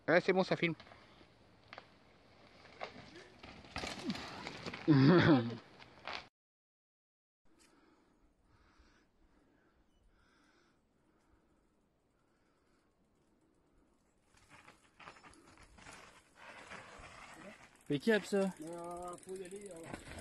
Ouais, c'est bon, ça filme. Mais qui a ça? Faut y aller.